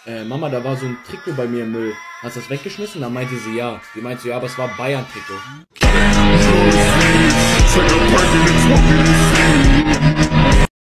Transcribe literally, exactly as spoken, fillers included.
äh, Mama, da war so ein Trikot bei mir im Müll. Hast du das weggeschmissen? Dann meinte sie ja. Die meinte so, ja, aber es war Bayern-Trikot.